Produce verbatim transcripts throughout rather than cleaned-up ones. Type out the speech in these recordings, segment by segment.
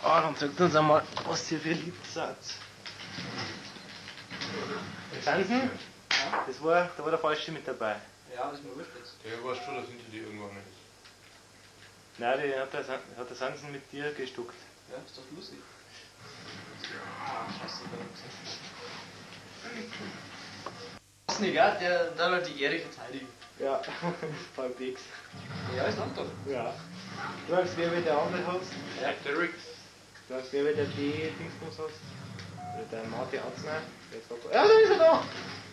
Ah, dann sagt uns einmal, was ihr für liebt seid. Sansen? Ja? Das war, da war der Falsche mit dabei. Ja, das ist mir wurscht jetzt. Der war schon, dass hinter dir irgendwann ist. Nein, die hat der, hat der Sansen mit dir gestuckt. Ja, ist doch lustig. Ah, scheiße, da hab ich gesehen. Das ist nicht, gell? Der, der wird die Ehre verteidigen. Ja, halbwegs. Ja, ist lang doch. Ja. Du sagst, wer wird der andere hast? Ja, der Rix. Du sagst, wer wird der B-Dingsbus hast? Oder der Martin Arzner? Ja, da ist er da!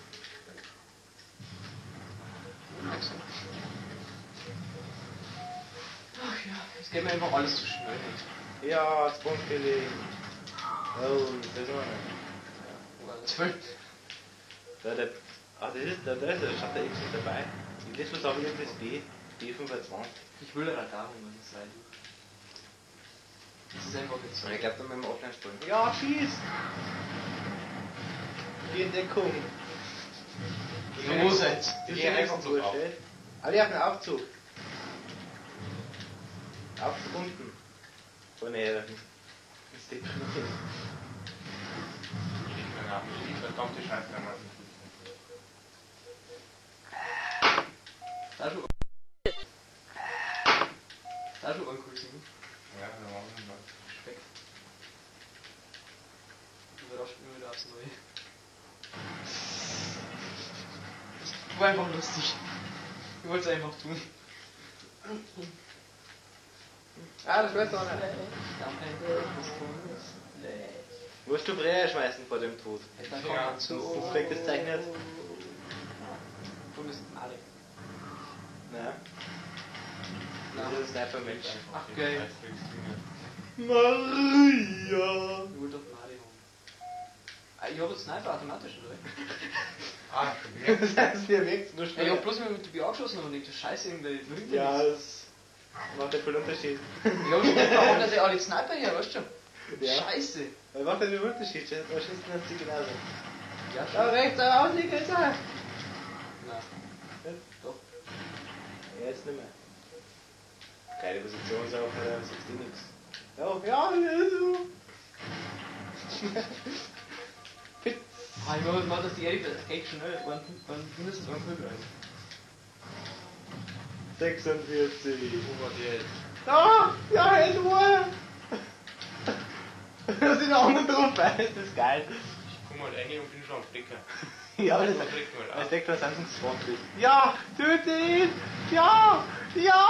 Ach ja, es geht mir einfach alles zu schnell. Ja, das Bonfillet. Oh, das ist auch nicht. Oder zwölf. Da, der, ah, das ist, da, da ist er, schaut der X mit dabei. Ich lese was auch wieder das B, B fünfundzwanzig. Ich will ja darum, wenn es sei. Das ist einfach nicht so. Ich glaube, da müssen wir offline spielen. Ja, schieß! Geh in Deckung. So muss jetzt. Ich gehe einfach so schnell. Aber die haben einen Aufzug. Aufzug unten. Vorne her. Ist die Die verdammte Scheiße, wenn man nicht Da schon. Da schon angucken. Ja, da waren wir mal. Speck. Überrascht mich wieder aufs Neue. Das war einfach lustig. Ich wollte es einfach tun. Ah, das weiß auch nicht. Musst du Breher schmeißen vor dem Tod? Ja, so. Das fängt das Zeichen nicht. Du bist alle. Nein. Das ist ein Sniper-Mensch. Ach, geil. Maria! Ich wollte doch Mario haben. Ah, ich hab jetzt Sniper automatisch, oder? Ah, schon wieder. Das heißt, wir wächst nur Ja, schnell. ich hab bloß mal mit dem B angeschossen und denkt, Scheiße, irgendwie hinter Ja, mir. das macht ja voll Unterschied. Ich hab schon gedacht, warum dass ich alle Sniper hier, weißt du schon? Ja. Scheiße. Das macht ja den Unterschied. Da schießt man sie genauso. Ja, Da rechts, da außen, jetzt auch. Nein. Doch. Ja, jetzt nicht mehr. Geile Positionssache, sagst du nix. Ja, ja, ja, so. Fit. Ah, ich glaube, dass die Erik echt schnell waren, waren mindestens einen Vögel ein. sechsundvierzig. Wo war der jetzt? Ah, ja, hält Ruhe. Da sind auch noch drauf, das ist geil. Ich komm mal rein und bin schon am Flicker. Ja, das Was kriegt man das da? deckt was anderes zwanzig. Ja, töte ihn! Ja! Ja!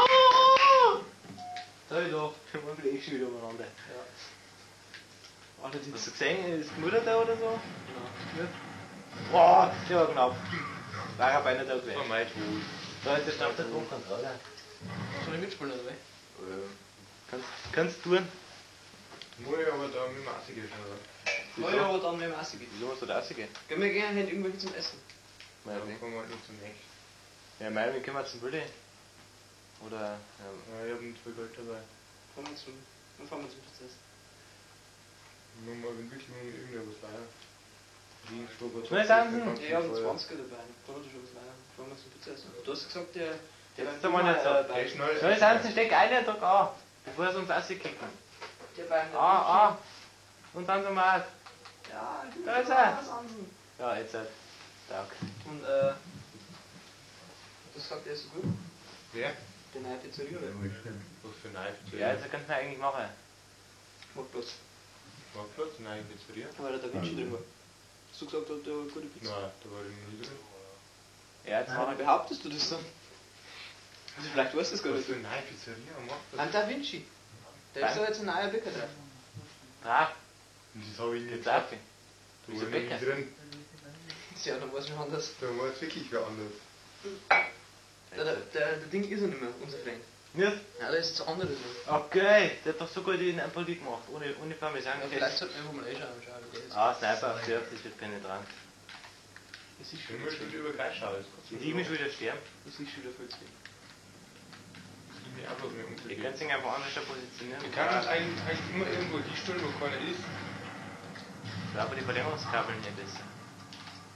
Da ich doch. Man fliegt schon wieder umeinander. Ja. Alle die. Hast du gesehen, ist die Mutter da oder so? Genau. Ja. Boah, der war knapp. War er beinahe da gewesen. Oh mein Tod. Da ist der Stab da drum, oder? Soll ich mitspielen, oder? Ähm, Kannst, kannst du tun? Muss ich aber da mit dem Assi gehen, oder? Ja, ja, aber dann mit dem Essen geht. Wieso musst du da rausgehen? Gehen wir gerne hin irgendwelche zum Essen. Dann kommen wir halt nicht zum Nächsten. Ja, mein, wie können wir zum Bilde? Oder, ähm, Ja, ich hab nicht viel Geld dabei. Fahren wir zum. Dann fahren wir zum Prozess. Nur mal, wenn wirklich mal irgendwas leider. Schnell, Sansen! Ja, ich habe einen zwanziger dabei. Fahren wir schon was leider. Fahren wir zum Prozess. Du hast gesagt, der. Der Jetzt einmal nicht so. Hey, schnell. Schnell, Sansen, steck einen, drück an! Bevor sie uns rauskicken. Der beiden. Ah, ah! Und dann zum Mars. Ja, ich will Da ist was er. anziehen. Ja, jetzt halt. Tag. Und, äh. Das sagt er so gut. Wer? Der neue Pizzeria, oder? Was für Knife? Ja, jetzt kannst du eigentlich machen. Marktplatz. Marktplatz? Nein, Pizzeria? Weil der Da Vinci drin war. Hast du gesagt, hat der eine gute Pizza? Nein, da war ich nie drin. Ja, jetzt Warum machen wir. behauptest du das dann? Also vielleicht weißt du es gar Was nicht. für eine Pizzeria? Marktplatz? An Da Vinci. Da ist doch jetzt ein neuer Bäcker drauf. Drauf. Das hab ich nie Jetzt auf. gesagt. Da Wieso war ich nie Bäcker? drin. Ja, dann war es schon anders. Da war es wirklich wer anders. Der, der, der, der Ding ist er nicht mehr, unser Freund. Nicht? Ja, der ist zu anderes. noch. Okay, der hat doch so gut in ein Politik gemacht, ohne, ohne Parmesan. Ja, vielleicht sollten wir einfach mal eh schauen, schauen wie der ist. Ah, Sniper, auf das wird penetrant. Das ist Wenn schon man schon wieder. über Kreis schaut, Die Team ist wieder sterben. Das ist schon wieder viel zu viel. ich mir einfach mehr Ihr umzugehen. könnt sich einfach anders positionieren. Du kannst eigentlich, eigentlich immer irgendwo die Stunde, wo keiner ist. Ja, aber die Verlängerungskabeln hier besser.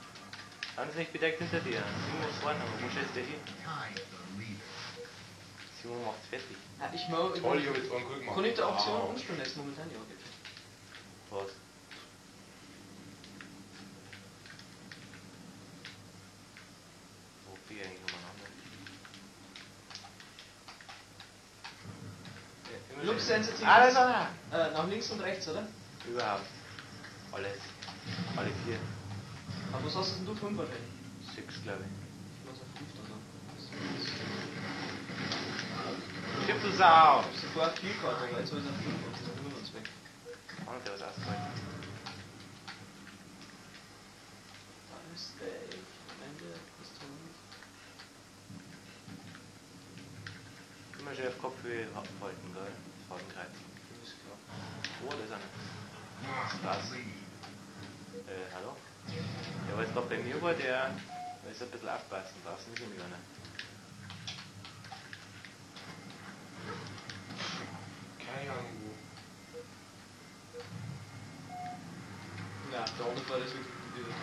Haben sie nicht bedeckt hinter dir. Du musst vorne, aber wo stellst du hin? Simon macht's fertig. Ja, ich mag. Toll, ich hab jetzt einen gut gemacht. Kann ich die Aktion Wow. umstellen jetzt momentan? Ja, bitte. Was? Wo bin ich eigentlich umeinander? Lux sensitiv. Ah, da ist einer! Äh, nach links und rechts, oder? Überhaupt. Alles. Alle vier. Aber was hast denn du? fünf wahrscheinlich? Sechs, glaube ich. Ich weiß auf fünf dann. Schiffelsau! Ich hab sofort vier gehabt, aber jetzt habe ich auf fünf und dann sind wir uns weg. Oh, der was ausgehalten. Alles Dave. Am Ende ist Thomas. Immer schön auf Kopfhöhe halten, gell? Fadenkreuz. Das ist klar. Oh, da ist einer. Was? Äh, hallo? Der war jetzt gerade bei mir, war der. Da ist ein bisschen aufpassen, draußen ist nämlich einer. Keine Ahnung wo. Ja, da oben war das wirklich die Tür.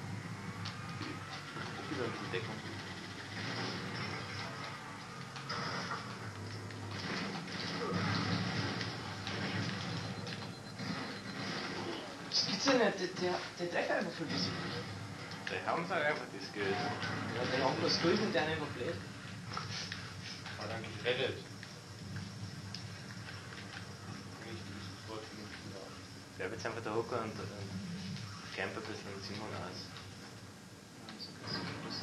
Ich gebe ein bisschen Deckung. Das gibt's ja nicht, der, der, der trefft einfach für das. Da haben sie einfach das Geld. Ja, der hat das Geld und der einfach blöd. Hat dann gerettet. Nicht dieses Wort benutzen darf. Ich bleib jetzt einfach da hocken und, und camp ein bisschen den Simon aus. Ja, so kannst du das.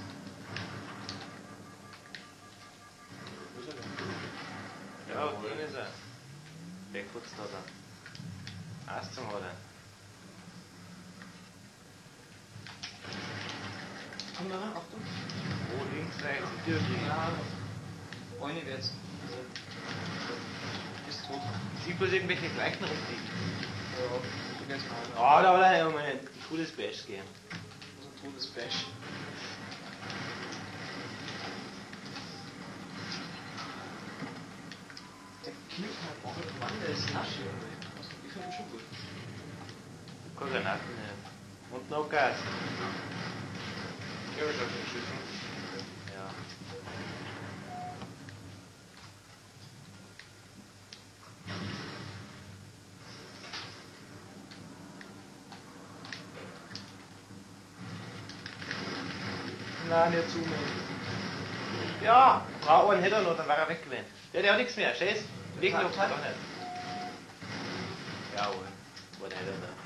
Wo ist er denn? Ja, drin ist er. Backputzt hat er. Eins zum hat er. Komm da rein, Achtung. Oh, links, rechts, die Tür kriegen. Ja, eine wird's. Also, ist tot. Sieht bloß irgendwelche Gleichen rumliegen. Ja, du kannst mal. Ah, da hat er ja mal ein cooles Bash gegeben. So ein totes Bash. Der killt halt auch mit Mann, der ist nasch, aber ich finde ihn schon gut. Keine Granaten mehr. Und noch Gas. Ja, ich hab den Schüssen. Ja. Nein, nicht zu mir. Ja, brauch einen hätte er noch, dann war er weg gewesen. Der, der hat nichts mehr, scheiß. Wegen noch doch nicht. Jawohl, wo der hätte er da.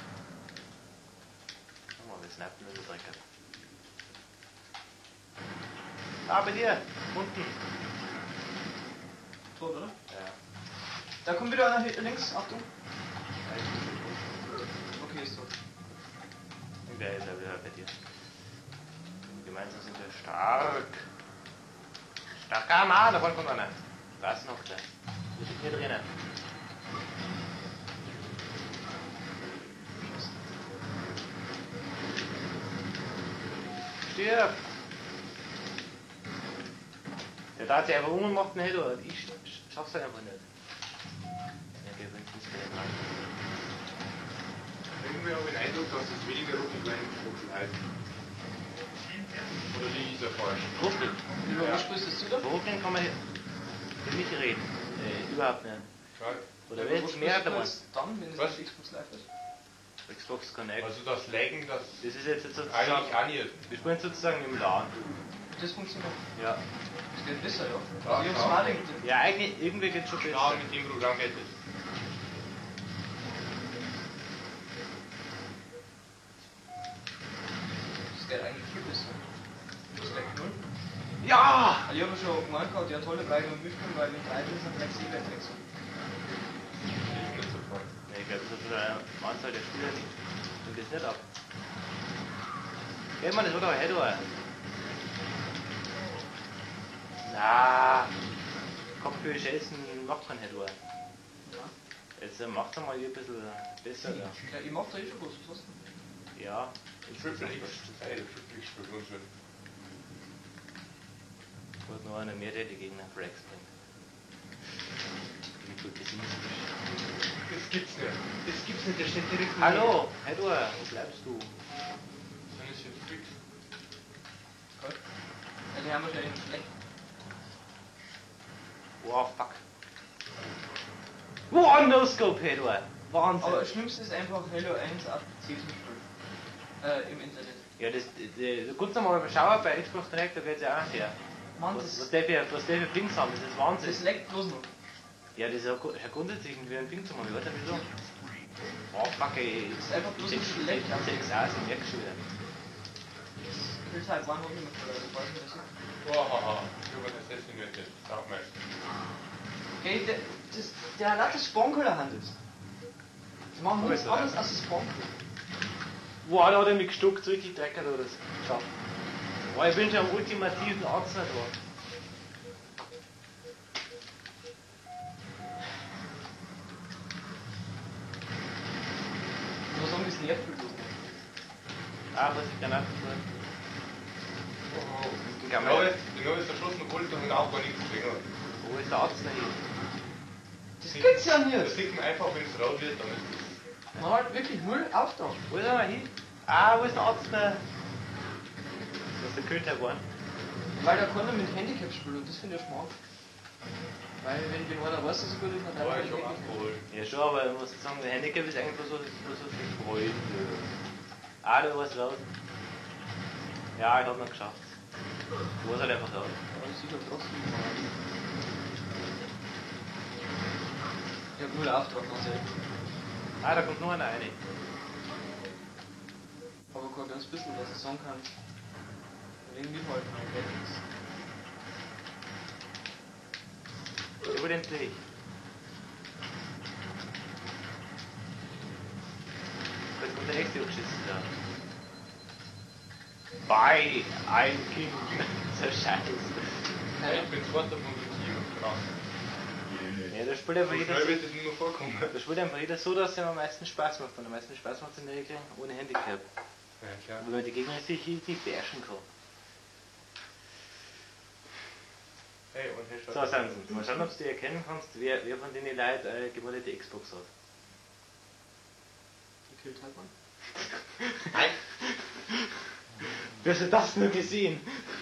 Oh, wir snappen in der Drecke. Ah, bei dir, unten. Tot, oder? Ja. Da kommt wieder einer hier links, Achtung. Okay, ist tot. Der ist ja wieder bei dir. Gemeinsam sind wir stark. Starker Mann, da vorne kommt einer. Da ist noch der. Wir sind hier drinnen. Stirb! Der darf sich einfach um und macht einen Head, oder? Ich schaff's halt einfach nicht. Ja, der bringt uns nicht rein. Irgendwie habe ich den Eindruck, dass es weniger Ruckel sein Ruckel heißt. Oder liege ich da falsch? Ruckel. Über Ja. was sprichst du da? Ruckeln kann man hier nicht reden. Äh, überhaupt nicht. Ja. Oder Über wenn was es mehr sprichst du davon. jetzt dann, wenn es Was? auf Xbox Live ist? Xbox Connect. Also das Laggen, das Das ist jetzt sozusagen. eigentlich auch nicht. Wir spielen sozusagen im LAN. Das funktioniert. Ja. Das geht besser, ja. Ja, Also ich hab's klar. mal gedacht. Ja, eigentlich, irgendwie geht schon Ja, besser. mit dem Programm geht es. Das geht eigentlich viel besser. Das geht null. Ja! Also ich habe schon gemeint gehabt, ja tolle Beine und Mischung, weil mit drei ist ein flexibler Wechsel. Ist nicht so voll. Nee, ich glaube, das ist eine Anzahl der Spieler nicht. Und das nicht ab. Ja, man, das wird aber Head, oder? Na, Kopfhöhe schätzen macht kein Head, oder? Ja. Jetzt äh, macht's mal hier ein bisschen besser, da. Ja, ich mach da eh schon was, was hast du? Ja. Triple X, ey, der Triple X spielt uns schön. Ich wollte nur einer mehr, der die Gegner für Rex bringt. Wie gut pessimistisch. Das gibt's nicht. Das gibt's nicht, der steht direkt Hallo, Head, oder? Wo bleibst du? Dann ist jetzt fix. Gut. Ja, die haben wahrscheinlich schlecht. Oh fuck. Wow, No-Scope, hey du. Wahnsinn. Aber das Schlimmste ist einfach Halo eins auf P C zu spielen. Äh, im Internet. Ja, das, das, das kurz einmal schauen bei Xbox Direct, da geht's ja auch her. Mann, Was, das, was, der für, was der für Pings haben, das ist Wahnsinn. das leckt bloß noch. Ja, das ist ja gu- ist ja grundsätzlich wie ein Ping zu machen, ich weiß nicht wieso. Oh fuck ey. Das ist einfach bloß sechs, ein Schlecht. sechs aus und merkst schon wieder. Kills halt waren noch nicht mehr verloren, ich weiß nicht, was ich. Wow, über das Assassin wird jetzt. Sag mal. Okay, der, das, der hat das Spawnköder Hand ist. Die machen Oh, nichts ist er. anderes als das Spawnköder. Wow, da hat er mich gestuckt, so richtig dreckert oder das. Schau. Wow, ich bin schon am ultimativen Arzt da. Ich muss sagen, das nervt mich bloß. Ah, was ich danach gesagt. Wow. Den Ich kann glaube, man. ich glaube, es erschossen, obwohl ich dann auch gar nichts gesehen Wo ist der Arzt denn hier? Das gibt's ja habe. nicht. Das sieht man einfach, wenn es rot wird, dann ist es. Man hat wirklich null Auftrag. Wo ist er mal hin? Ah, wo ist der Arzt denn? Das ist der Köter geworden. Weil da kann er mit Handicap spielen und das finde ich schmarrn. Weil wenn wenn einer weiß, dass er gut ist, dann Aber darf ich er habe nicht. abgeholt. Ja schon, aber ich muss sagen, der Handicap ist eigentlich bloß so, bloß so viel Freude. Ah, da war es laut. Ja, ich hab noch geschafft. Du warst halt einfach laut. Aber das sieht ja trotzdem mal. Ich hab null Auftrag, ganz ehrlich. Ah, da kommt nur einer rein. Aber kein ganz bisschen, was ich sagen kann. Wegen mithalten, mein Geld ist. Über den Dreh. Da kommt der nächste abgeschissen da. Bei ein King. So scheiße. Ja, ich bin zweiter von dem Team. Krass. Ja, da spielt einfach So jeder schnell so, wird es nicht mehr vorkommen. da spielt einfach jeder so, dass er am meisten Spaß macht. Und am meisten Spaß macht es in der Regel ohne Handicap. Ja, klar. Weil man die Gegner sich nicht beherrschen kann. Hey, und Herr So, Sansen, mal schauen, ob du erkennen kannst, wer, wer von den Leuten eine gemoddete Xbox hat. Gekillt hat man. Nein. Wie hast du das nur gesehen?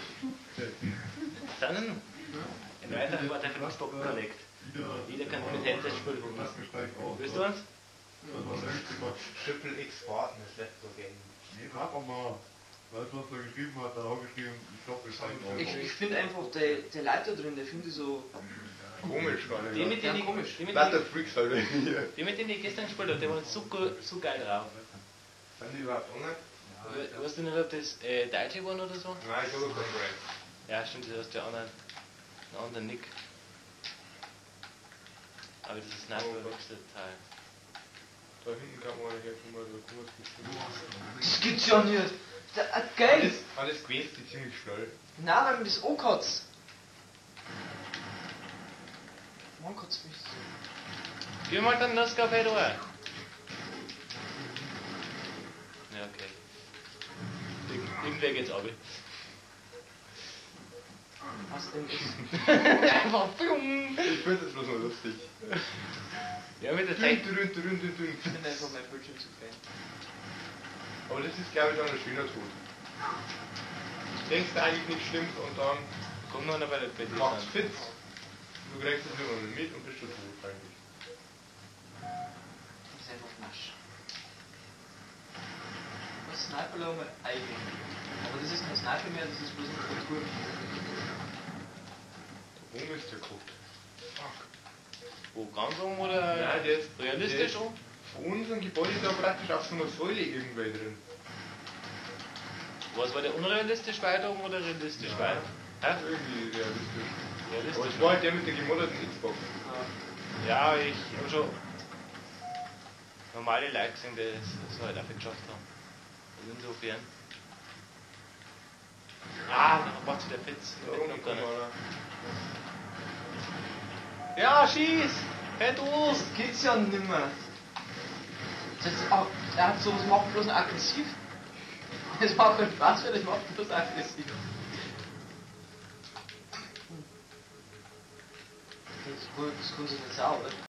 Sansen? In weiterer Wort einfach Xbox überlegt. Jeder kann mit Handheld spielen. Willst du uns? Triple X Spartan ist left again. Nee, warte mal. Weißt du, was er geschrieben hat? Er hat auch geschrieben, ich glaube, ich zeige Ich, ich finde einfach, der, der Leiter drin, der finde ich so. Komisch, gar nicht. Die mit Ja, denen komisch. die, mit Latte denen, Freaks halt hier. die, mit denen ich gestern gespielt habe, die waren so, gu- so geil drauf. Sind die überhaupt online? Weißt du nicht, ob das äh, Deutsche waren oder so? Nein, ich habe keinen Break. Ja, stimmt, das hast du ja anderen, einen anderen Nick. Aber das ist Sniper Oh, Wechselteil. Da hinten kann man hier schon mal so kurz bestimmt. Das gibt's ja nicht. Der, äh, geil! Alles, alles gewesen, die ziemlich schnell. Nein, wenn man das angekotzt. Man kotzt mich so. Geh mal dann das Café durch. Ja, okay. Ir- Irgendwer geht's ab. Was denn ist? Einfach bumm. Ich finde das bloß mal lustig. Ja, mit der Dünn, Zeit. dünn, dünn, dünn, dünn, Ich dünn. bin einfach mein Bildschirm zu klein. Aber das ist, glaube ich, dann ein schöner Tod. Du denkst eigentlich nicht stimmt und dann Komm noch bei der bei dir macht's an. fit. Du kriegst es nicht mehr mit und bist schon tot eigentlich. Das ist einfach Nasch. Das Sniper lassen wir eigen. Aber das ist kein Sniper mehr, das ist bloß eine Kultur. Da oben ist der geguckt. Fuck. Wo ganz oben oder Nein, der ist realistisch der oben? Vor unserem Gebäude ist da praktisch auf so einer Säule irgendwo drin. Was war der unrealistisch weit oben oder realistisch Ja. weit? Hä? Irgendwie realistisch. Aber Realistisch. es war halt der mit der gemodderten Xbox. Ja, ich habe schon normale Leute gesehen, die es so halt einfach geschafft haben. Also insofern. Ah, da macht sich der Fitz. Da oben kommt einer. Ja, schieß! Fett los! Das geht's ja nimmer. Das ist auch, er hat sowas macht bloß aggressiv. Das macht keinen Spaß mehr, das macht bloß aggressiv. Das, das kann sich nicht sauber.